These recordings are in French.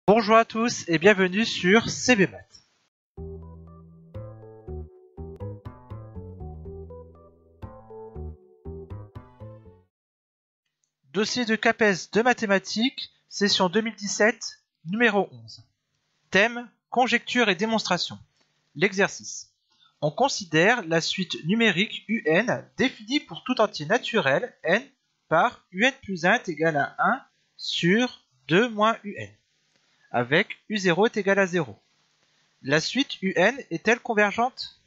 Bonjour à tous et bienvenue sur CBMath. Dossier de CAPES de mathématiques, session 2017, numéro 11. Thème, conjecture et démonstration. L'exercice. On considère la suite numérique UN définie pour tout entier naturel n par UN plus 1 est égal à 1 sur 2 moins UN, avec U0 est égal à 0. La suite UN est-elle convergente?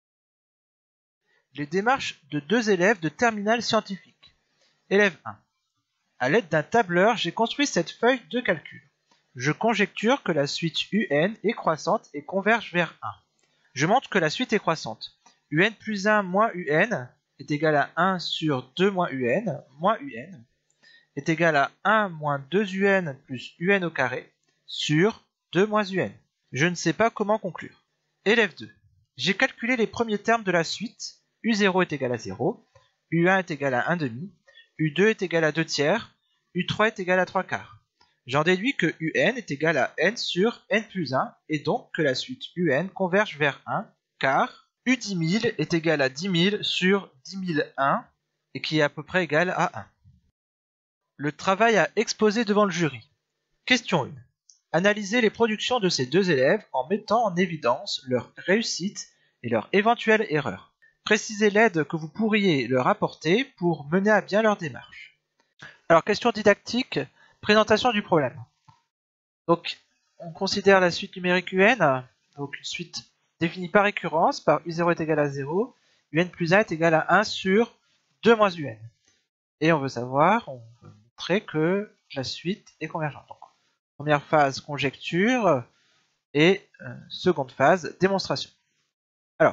Les démarches de deux élèves de terminale scientifique. Élève 1. À l'aide d'un tableur, j'ai construit cette feuille de calcul. Je conjecture que la suite UN est croissante et converge vers 1. Je montre que la suite est croissante. UN plus 1 moins UN est égal à 1 sur 2 moins UN est égal à 1 moins 2 UN plus UN au carré sur 2 moins UN. Je ne sais pas comment conclure. Élève 2. J'ai calculé les premiers termes de la suite. U0 est égal à 0, U1 est égal à 1 demi, U2 est égal à 2 tiers, U3 est égal à 3 quarts. J'en déduis que UN est égal à n sur n plus 1 et donc que la suite UN converge vers 1 car U10 000 est égal à 10 000 sur 10 001 et qui est à peu près égal à 1. Le travail à exposer devant le jury. Question 1. Analysez les productions de ces deux élèves en mettant en évidence leur réussite et leur éventuelle erreur. Précisez l'aide que vous pourriez leur apporter pour mener à bien leur démarche. Alors, question didactique, présentation du problème. Donc, on considère la suite numérique UN, donc une suite définie par récurrence, par U0 est égal à 0, UN plus 1 est égal à 1 sur 2 moins UN. Et on veut montrer que la suite est convergente. Donc, première phase, conjecture, et seconde phase, démonstration. Alors,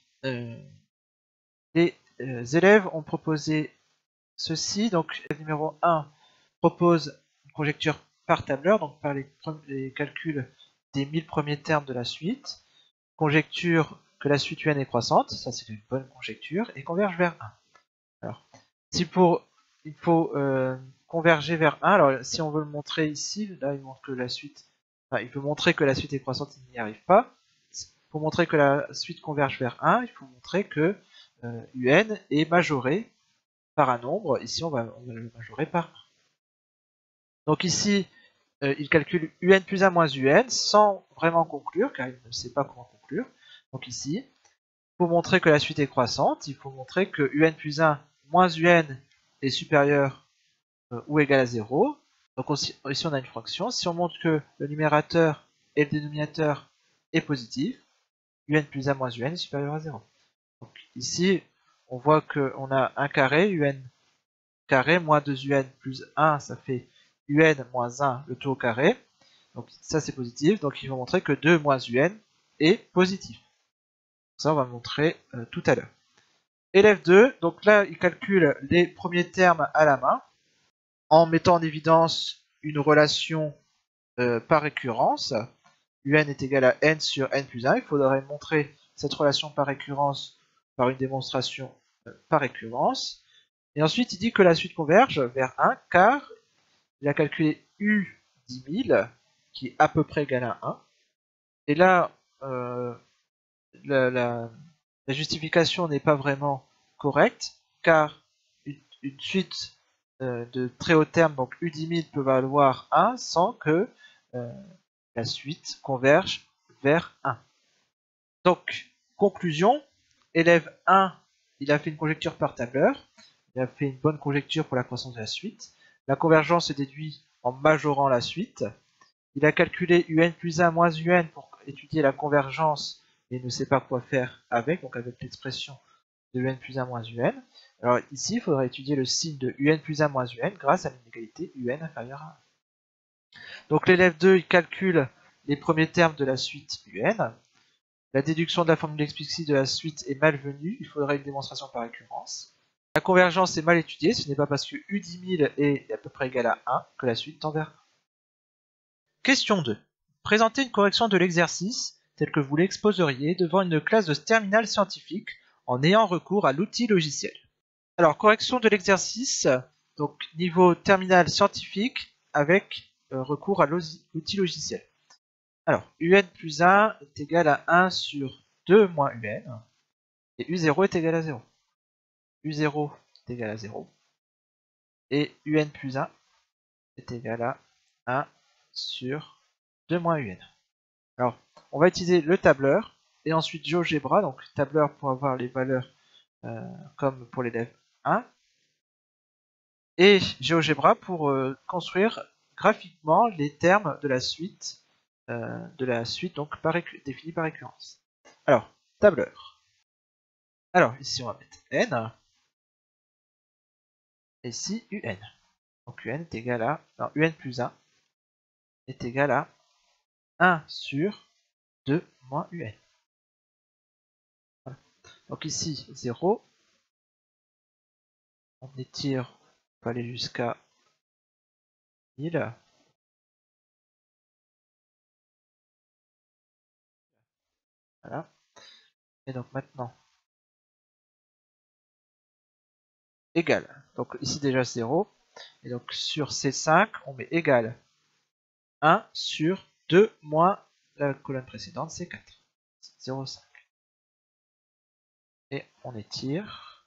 les élèves ont proposé ceci. Donc, élève numéro 1 propose une conjecture par tableur, donc par les calculs des 1000 premiers termes de la suite. Conjecture que la suite UN est croissante, ça c'est une bonne conjecture, et converge vers 1. Alors, il faut converger vers 1, alors si on veut le montrer ici, là il montre que la suite, il veut montrer que la suite est croissante, il n'y arrive pas. Pour montrer que la suite converge vers 1, il faut montrer que UN est majoré par un nombre. Ici, on va le majorer par 1. Donc ici, il calcule UN plus 1 moins UN sans vraiment conclure, car il ne sait pas comment conclure. Donc ici, pour montrer que la suite est croissante, il faut montrer que UN plus 1 moins UN est supérieur ou égal à 0. Donc ici, on a une fraction. Si on montre que le numérateur et le dénominateur est positif, UN plus 1 moins UN est supérieur à 0. Donc ici, on voit qu'on a 1 carré, UN carré, moins 2 UN plus 1, ça fait UN moins 1, le tout au carré. Donc ça c'est positif, donc il va montrer que 2 moins UN est positif. Ça on va montrer tout à l'heure. Élève 2, donc là il calcule les premiers termes à la main, en mettant en évidence une relation par récurrence. UN est égal à n sur n plus 1, il faudrait montrer cette relation par récurrence par une démonstration par récurrence. Et ensuite, il dit que la suite converge vers 1 car il a calculé U 10 000 qui est à peu près égal à 1. Et là, la justification n'est pas vraiment correcte car une suite de très haut terme, donc U 10 000 peut valoir 1 sans que la suite converge vers 1. Donc, conclusion, élève 1, il a fait une conjecture par tableur, il a fait une bonne conjecture pour la croissance de la suite. La convergence se déduit en majorant la suite. Il a calculé UN plus 1 moins UN pour étudier la convergence et ne sait pas quoi faire avec, donc avec l'expression de UN plus 1 moins UN. Alors ici, il faudra étudier le signe de UN plus 1 moins UN grâce à l'inégalité UN inférieure à 1. Donc l'élève 2, il calcule les premiers termes de la suite UN. La déduction de la formule explicite de la suite est malvenue, il faudrait une démonstration par récurrence. La convergence est mal étudiée, ce n'est pas parce que U10 000 est à peu près égal à 1 que la suite tend vers 1. Question 2. Présentez une correction de l'exercice tel que vous l'exposeriez devant une classe de terminale scientifique en ayant recours à l'outil logiciel. Alors, correction de l'exercice, donc niveau terminale scientifique avec recours à l'outil logiciel. Alors, UN plus 1 est égal à 1 sur 2 moins UN, et U0 est égal à 0. U0 est égal à 0, et UN plus 1 est égal à 1 sur 2 moins UN. Alors, on va utiliser le tableur, et ensuite GeoGebra, donc tableur pour avoir les valeurs comme pour l'élève 1, et GeoGebra pour construire graphiquement les termes de la suite donc définie par récurrence. Alors, tableur. Alors, ici on va mettre n, et ici un. Donc un est égal à, non, un plus 1 est égal à 1 sur 2 moins un. Voilà. Donc ici 0, on étire, on peut aller jusqu'à 1000. Voilà. Et donc maintenant, égal. Donc ici déjà 0. Et donc sur C5, on met égal 1 sur 2 moins la colonne précédente, c'est 4. 0,5. Et on étire.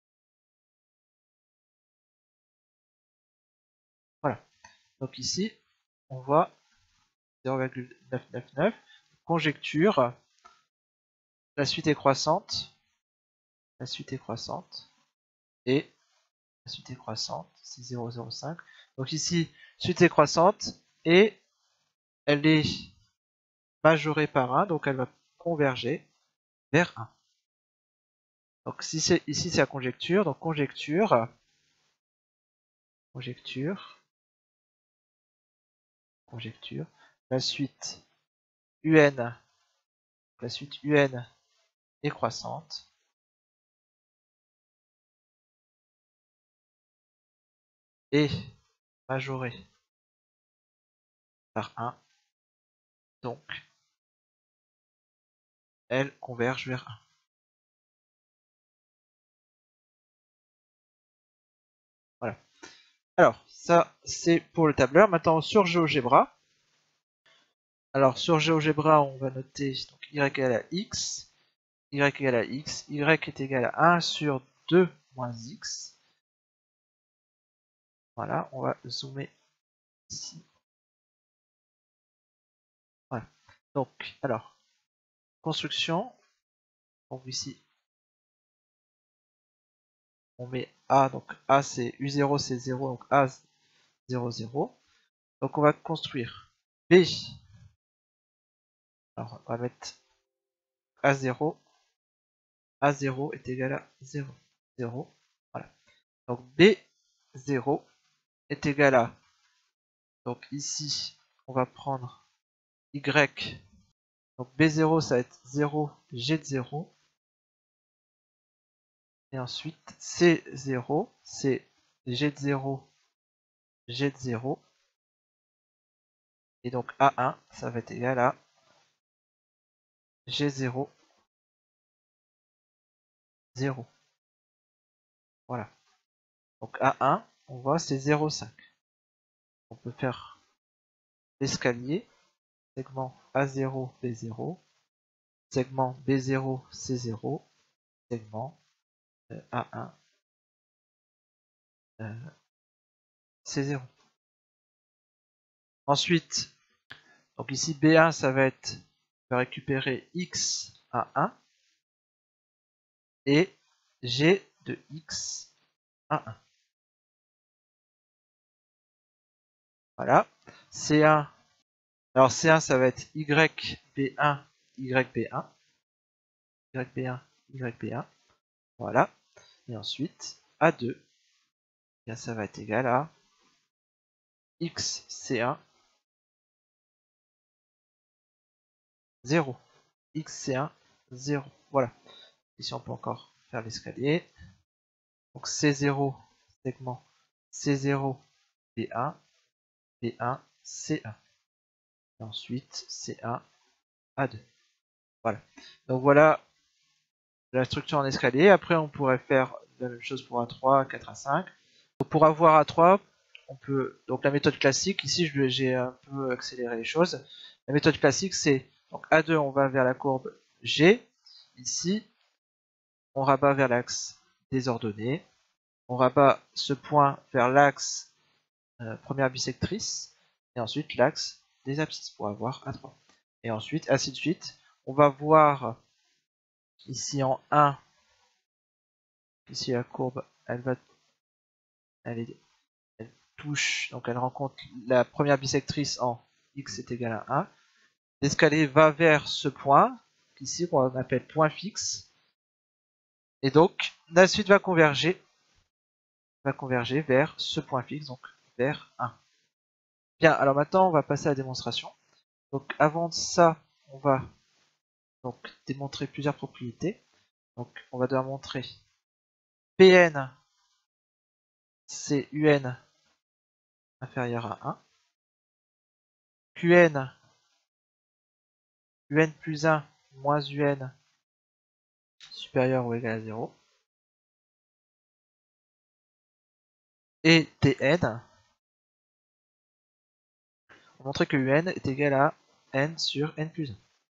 Voilà. Donc ici, on voit 0,999. Conjecture. La suite est croissante. La suite est croissante. Et la suite est croissante. C'est 0,05. Donc ici, suite est croissante. Et elle est majorée par 1. Donc elle va converger vers 1. Donc ici c'est la conjecture. Donc conjecture. La suite UN est croissante. Et majorée par 1. Donc elle converge vers 1. Voilà. Alors, ça, c'est pour le tableur. Maintenant, sur GeoGebra. Alors, sur GeoGebra, on va noter donc, y égale à x, y égale à x, y est égal à 1 sur 2 moins x. Voilà, on va zoomer ici. Voilà. Donc, alors, construction. Donc ici, on met A, donc A c'est U0 c'est 0, donc A 0, 0. Donc on va construire B. Alors on va mettre A0. A0 est égal à 0, 0. Voilà. Donc B0 est égal à, donc ici on va prendre Y, donc B0 ça va être 0, G de 0. Et ensuite C0, c'est G de 0, G de 0. Et donc A1, ça va être égal à G0, 0. Voilà. Donc A1, on voit c'est 0,5. On peut faire l'escalier, segment A0, B0, segment B0, C0, segment A1, C0. Ensuite, donc ici B1, ça va être, on va récupérer X A1 et G de X A1. Voilà. C1, alors C1, ça va être YB1, YB1, YB1, YB1. Voilà. Et ensuite, A2, bien, ça va être égal à XC1, 0. XC1, 0. Voilà. Ici, on peut encore faire l'escalier. Donc C0, segment C0, B1, B1, C1. Et ensuite, C1, A2. Voilà. Donc voilà la structure en escalier. Après, on pourrait faire la même chose pour A3, 4, A5. Donc pour avoir A3, on peut, donc la méthode classique, ici j'ai un peu accéléré les choses. La méthode classique, c'est donc A2, on va vers la courbe G. Ici, on rabat vers l'axe des ordonnées. On rabat ce point vers l'axe première bisectrice. Et ensuite l'axe des abscisses pour avoir A3. Et ensuite, ainsi de suite. On va voir ici en 1, ici la courbe, elle touche, donc elle rencontre la première bisectrice en x est égal à 1. L'escalier va vers ce point, ici qu'on appelle point fixe. Et donc, la suite va converger vers ce point fixe, donc vers 1. Bien, alors maintenant on va passer à la démonstration. Donc avant ça, on va donc démontrer plusieurs propriétés. Donc on va devoir montrer Pn c'est Un inférieur à 1. Qn Un plus 1 moins Un supérieur ou égal à 0. Et Tn, on va montrer que Un est égal à n sur n plus 1.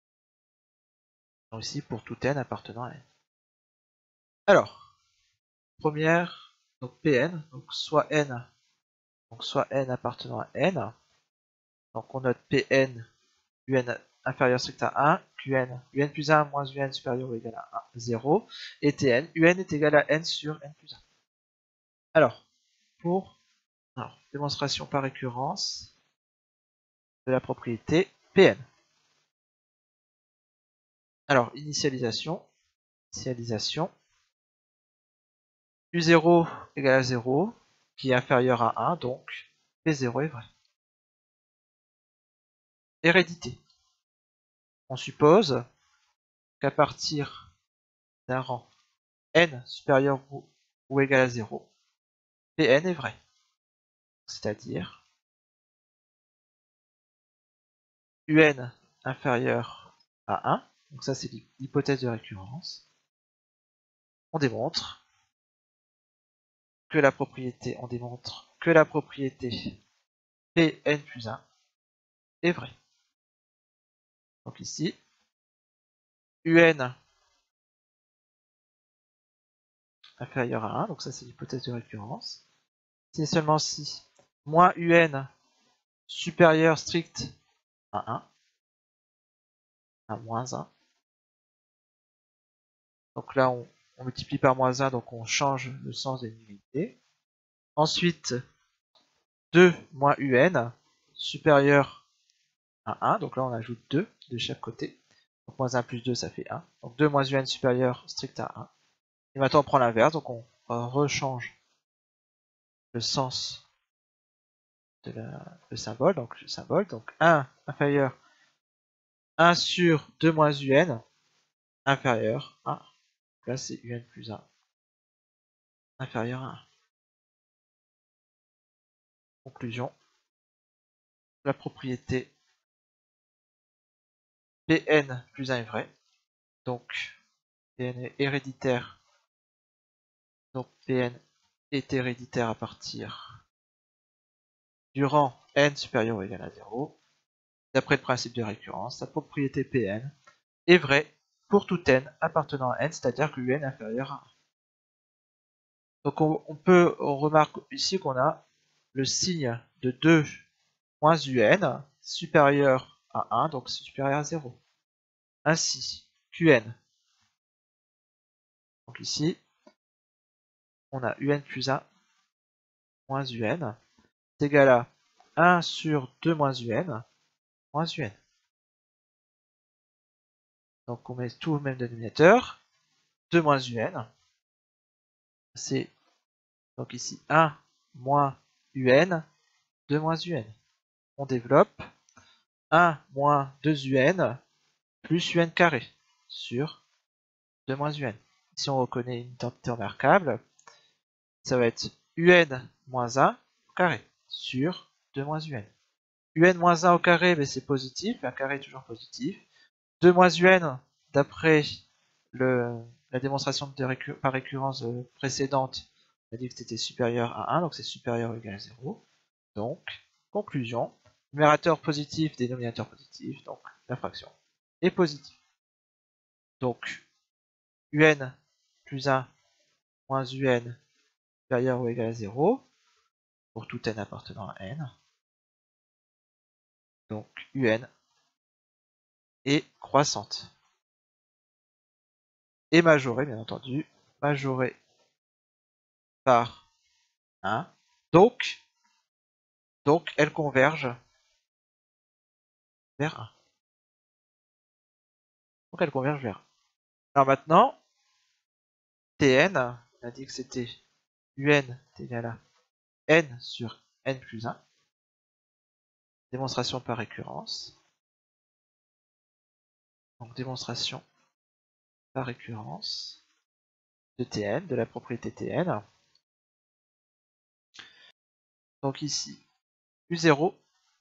Donc ici pour tout n appartenant à n. Alors, première, donc Pn, donc soit n appartenant à n. Donc on note Pn, Un inférieur strict à 1, Qn, Un plus 1 moins Un supérieur ou égal à 0, et Tn, Un est égal à n sur n plus 1. Alors, pour démonstration par récurrence de la propriété Pn. Alors, initialisation, U0 égale à 0, qui est inférieur à 1, donc P0 est vrai. Hérédité. On suppose qu'à partir d'un rang n supérieur ou égal à 0, Pn est vrai. C'est-à-dire Un inférieur à 1, donc ça c'est l'hypothèse de récurrence. On démontre que la propriété Pn plus 1 est vraie. Donc ici, Un inférieur à 1, donc ça c'est l'hypothèse de récurrence. C'est seulement si moins Un supérieur strict à 1, à moins 1. Donc là on multiplie par moins 1, donc on change le sens des inégalités. Ensuite, 2 moins Un supérieur à 1, donc là on ajoute 2 de chaque côté. Donc moins 1 plus 2 ça fait 1. Donc 2 moins Un supérieur strict à 1. Et maintenant on prend l'inverse, donc on rechange le sens de le symbole, donc 1 inférieur 1 sur 2 moins Un inférieur à 1. Donc là c'est Un plus 1 inférieur à 1. Conclusion, la propriété Pn plus 1 est vrai, donc Pn est héréditaire, donc Pn est héréditaire à partir du rang n supérieur ou égal à 0. D'après le principe de récurrence, la propriété Pn est vraie pour tout n appartenant à n, c'est-à-dire que Un est inférieur à 1. Donc on remarque ici qu'on a le signe de 2 moins Un supérieur à 1, donc c'est supérieur à 0. Ainsi, Qn, donc ici, on a Un plus 1 moins Un, c'est égal à 1 sur 2 moins Un, moins Un. Donc on met tout au même dénominateur, 2 moins Un, c'est donc ici 1 moins Un, 2 moins Un. On développe 1 moins 2 Un plus Un carré sur 2 moins Un. Si on reconnaît une identité remarquable, ça va être Un moins 1 au carré sur 2 moins Un. Un moins 1 au carré, mais c'est positif, un carré est toujours positif. 2 moins Un, d'après la démonstration par récurrence précédente, on a dit que c'était supérieur à 1, donc c'est supérieur ou égal à 0. Donc, conclusion, numérateur positif, dénominateur positif, donc la fraction est positive. Donc, un plus 1 moins un supérieur ou égal à 0 pour tout n appartenant à n. Donc, un est croissante. Et majorée, bien entendu, majorée par 1. Donc elle converge vers 1. Donc elle converge vers 1. Alors maintenant, Tn, on a dit que c'était un est égal à n sur n plus 1. Démonstration par récurrence. Donc démonstration par récurrence de Tn, de la propriété Tn. Donc ici, U0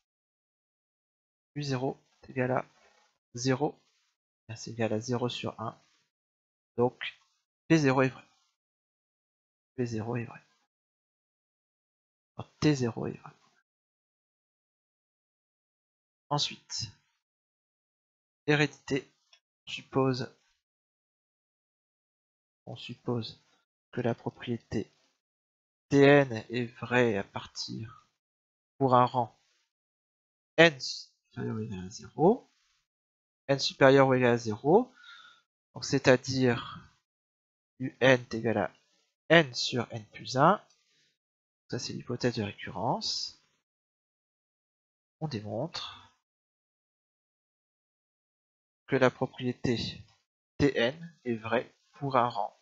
est égal à 0. C'est égal à 0 sur 1. Donc P0 est vrai. P0 est vrai. Alors, T0 est vrai. Ensuite, hérédité. On suppose que la propriété Tn est vraie à partir pour un rang n supérieur ou égal à 0. N supérieur ou égal à 0. Donc c'est-à-dire un est égal à n sur n plus 1. Ça c'est l'hypothèse de récurrence. On démontre que la propriété Tn est vraie pour un rang.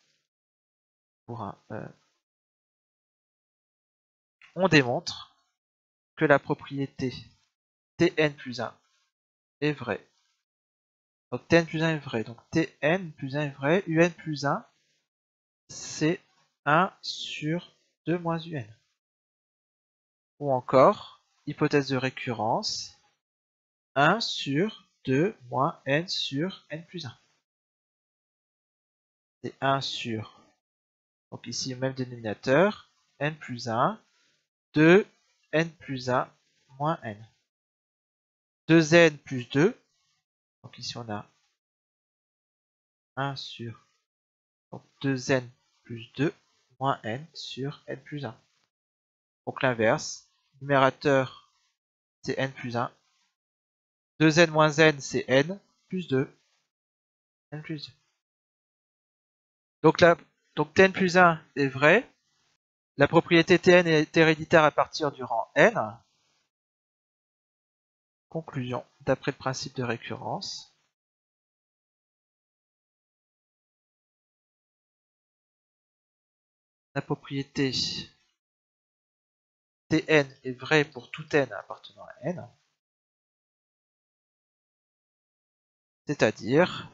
On démontre que la propriété Tn plus 1 est vraie. Donc Tn plus 1 est vrai. Donc Tn plus 1 est vrai. Un plus 1, c'est 1 sur 2 moins un. Ou encore, hypothèse de récurrence, 1 sur 2 moins n sur n plus 1. C'est 1 sur, donc ici même dénominateur, n plus 1, 2 n plus 1 moins n. 2n plus 2, donc ici on a 1 sur, donc 2n plus 2 moins n sur n plus 1. Donc l'inverse, numérateur c'est n plus 1, 2n moins n c'est n plus 2, n plus 2. Donc Tn plus 1 est vrai, la propriété Tn est héréditaire à partir du rang n. Conclusion, d'après le principe de récurrence. La propriété Tn est vraie pour tout n appartenant à n. C'est-à-dire,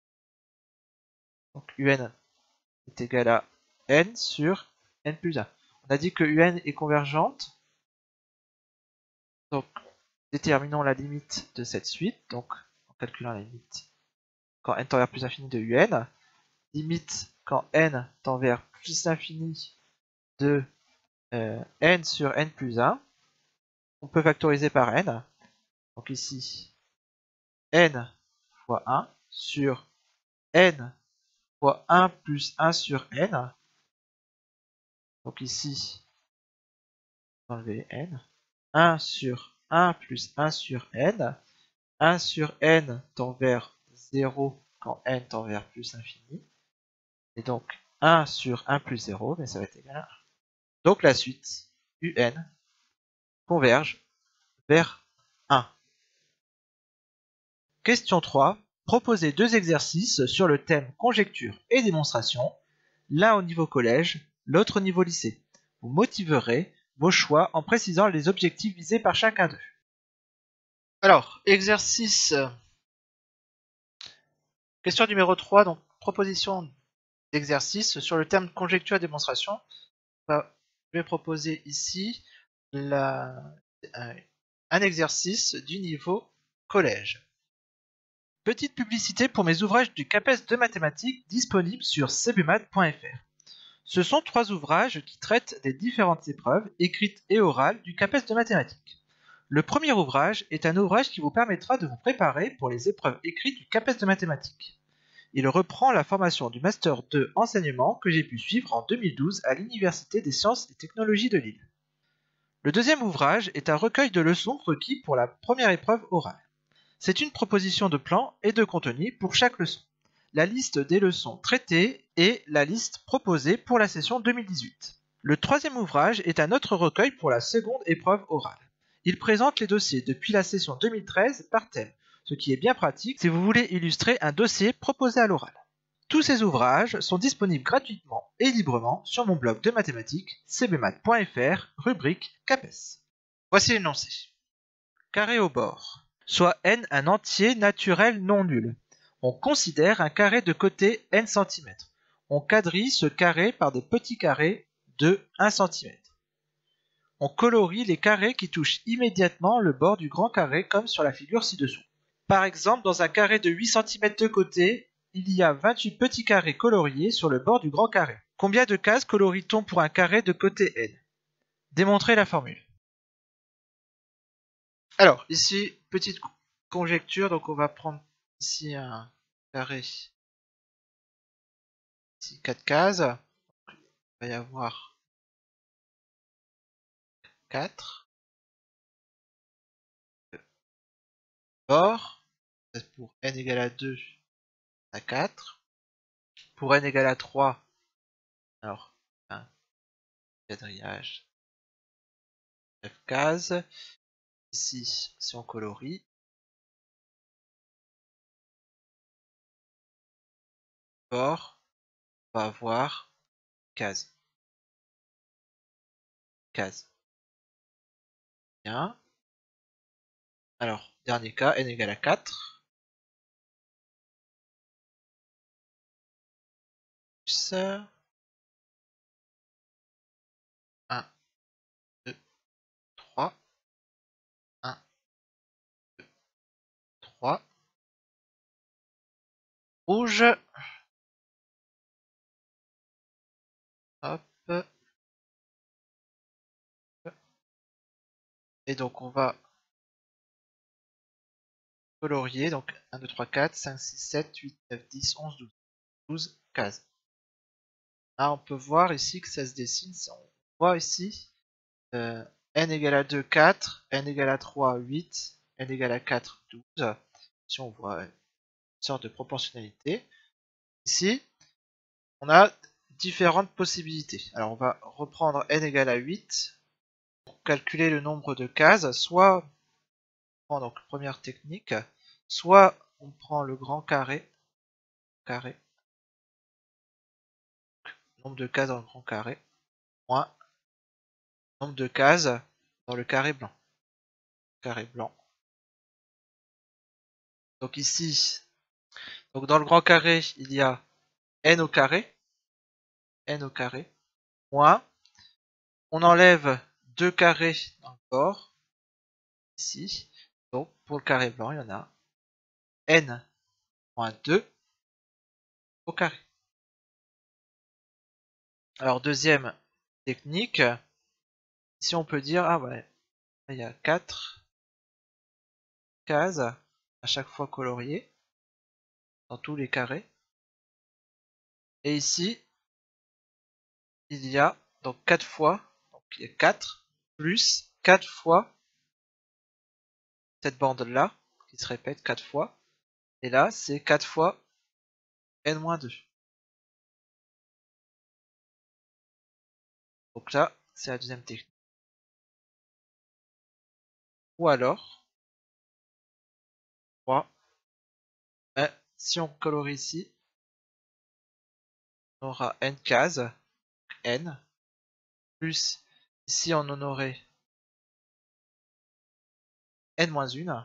donc un est égal à n sur n plus 1. On a dit que un est convergente. Donc, déterminons la limite de cette suite. Donc, en calculant la limite quand n tend vers plus l'infini de un. Limite quand n tend vers plus l'infini de n sur n plus 1. On peut factoriser par n. Donc ici, n fois 1 sur n fois 1 plus 1 sur n. Donc ici, enlever n. 1 sur 1 plus 1 sur n. 1 sur n tend vers 0 quand n tend vers plus l'infini. Et donc 1 sur 1 plus 0, mais ça va être égal à 1. Donc la suite, un converge vers 1. Question 3. Proposez 2 exercices sur le thème conjecture et démonstration, l'un au niveau collège, l'autre au niveau lycée. Vous motiverez vos choix en précisant les objectifs visés par chacun d'eux. Alors, exercice. Question numéro 3, donc proposition d'exercice sur le thème conjecture et démonstration. Je vais proposer ici un exercice du niveau collège. Petite publicité pour mes ouvrages du CAPES de mathématiques disponibles sur cbmat.fr. Ce sont 3 ouvrages qui traitent des différentes épreuves, écrites et orales, du CAPES de mathématiques. Le premier ouvrage est un ouvrage qui vous permettra de vous préparer pour les épreuves écrites du CAPES de mathématiques. Il reprend la formation du Master 2 enseignement que j'ai pu suivre en 2012 à l'Université des sciences et technologies de Lille. Le deuxième ouvrage est un recueil de leçons requis pour la première épreuve orale. C'est une proposition de plan et de contenu pour chaque leçon, la liste des leçons traitées et la liste proposée pour la session 2018. Le troisième ouvrage est un autre recueil pour la seconde épreuve orale. Il présente les dossiers depuis la session 2013 par thème, ce qui est bien pratique si vous voulez illustrer un dossier proposé à l'oral. Tous ces ouvrages sont disponibles gratuitement et librement sur mon blog de mathématiques cbmat.fr, rubrique CAPES. Voici l'énoncé. Carré au bord, soit n un entier naturel non nul. On considère un carré de côté n cm. On quadrille ce carré par des petits carrés de 1 cm. On colorie les carrés qui touchent immédiatement le bord du grand carré comme sur la figure ci-dessous. Par exemple, dans un carré de 8 cm de côté, il y a 28 petits carrés coloriés sur le bord du grand carré. Combien de cases colorie-t-on pour un carré de côté n? Démontrez la formule. Alors, ici, petite conjecture, donc on va prendre ici un carré, ici 4 cases, il va y avoir 4 bords, pour n égale à 2, à 4, pour n égale à 3, alors un quadrillage, 9 cases, ici si on colorie, bord, on va avoir case. Bien. Alors, dernier cas, n égale à 4. Plus 1, 2, 3. 1, 2, 3. Rouge. Hop. Et donc on va colorier, donc 1, 2, 3, 4, 5, 6, 7, 8, 9, 10, 11, 12. 12 cases. Là, on peut voir ici que ça se dessine. On voit ici n égale à 2, 4, n égale à 3, 8, n égale à 4, 12. Si on voit une sorte de proportionnalité. Ici, on a différentes possibilités. Alors, on va reprendre n égale à 8 pour calculer le nombre de cases. Soit on prend donc première technique, soit on prend le grand carré, nombre de cases dans le grand carré, moins nombre de cases dans le carré blanc. Donc ici, donc dans le grand carré, il y a n au carré, moins, on enlève 2 carrés dans le bord, ici, donc pour le carré blanc, il y en a n moins 2 au carré. Alors deuxième technique, ici on peut dire, ah ouais, il y a 4 cases à chaque fois coloriées dans tous les carrés. Et ici, il y a donc 4 fois, donc il y a 4 plus 4 fois cette bande-là, qui se répète 4 fois. Et là, c'est 4 fois n-2. Donc là, c'est la deuxième technique. Ou alors, 3. Si on colorie ici, on aura n cases, n, plus ici on en aurait n-1.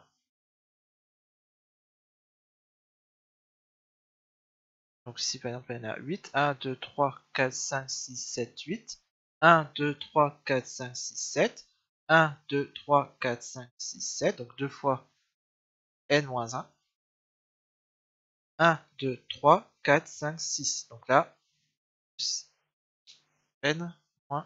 Donc ici par exemple il y en a 8. 1, 2, 3, 4, 5, 6, 7, 8. 1, 2, 3, 4, 5, 6, 7. 1, 2, 3, 4, 5, 6, 7. Donc 2 fois n-1. 1, 2, 3, 4, 5, 6. Donc là, n moins.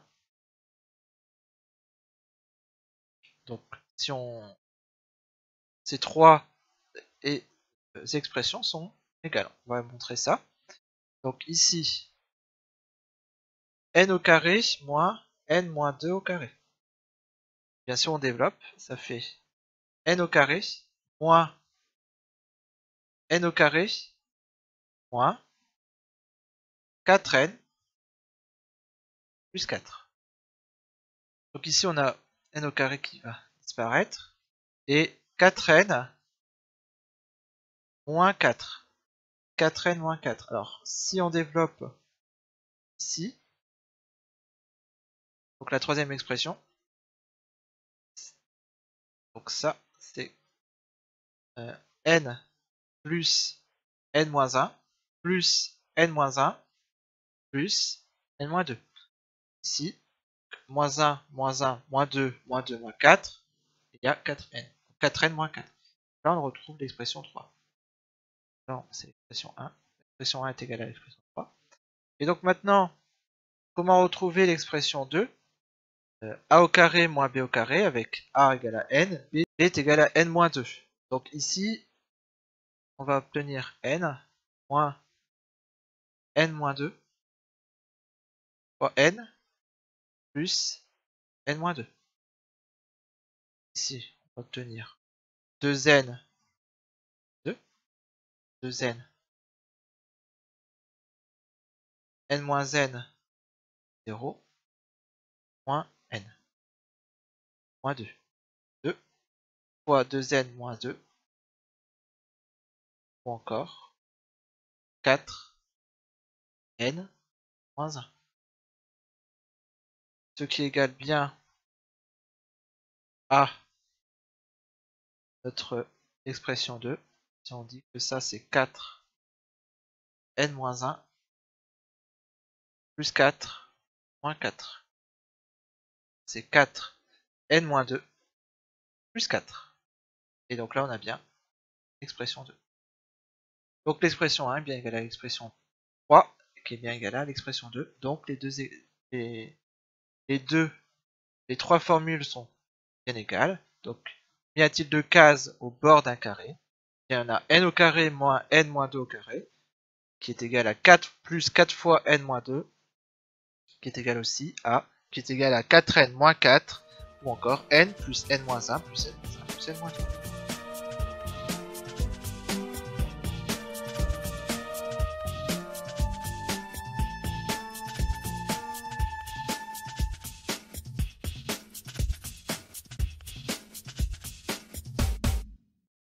Donc si on... Ces trois expressions sont égales. On va montrer ça. Donc ici, n au carré moins n moins 2 au carré. Bien sûr, on développe, ça fait n au carré moins n au carré moins 4n plus 4. Donc ici, on a n au carré qui va disparaître et 4n moins 4. 4n moins 4. Alors, si on développe ici, donc la troisième expression, donc ça, c'est n plus n moins 1 plus n moins 1 plus n moins 2. Ici, moins 1, moins 1, moins 2, moins 2, moins 4, il y a 4n. 4n moins 4. Là, on retrouve l'expression 3. Non, c'est l'expression 1. L'expression 1 est égale à l'expression 3. Et donc maintenant, comment retrouver l'expression 2 ? A au carré moins B au carré avec A égale à N, B est égal à N moins 2. Donc ici, on va obtenir N moins N moins 2 fois N plus N moins 2. Ici, on va obtenir 2N 2N N moins N 0 moins N moins 2. 2 fois 2N moins 2 ou encore 4N moins 1. Ce qui égale bien à notre expression 2. Si on dit que ça c'est 4N moins 1 plus 4 moins 4. C'est 4N moins 2 plus 4. Et donc là on a bien l'expression 2. Donc l'expression 1 est bien égale à l'expression 3 qui est bien égale à l'expression 2. Donc les trois formules sont bien égales. Donc y a-t-il de cases au bord d'un carré? Il y en a n au carré moins n moins 2 au carré, qui est égal à 4 plus 4 fois n moins 2, qui est égal aussi à, qui est égal à 4n moins 4, ou encore n plus n moins 1 plus n moins 1 plus n moins 2.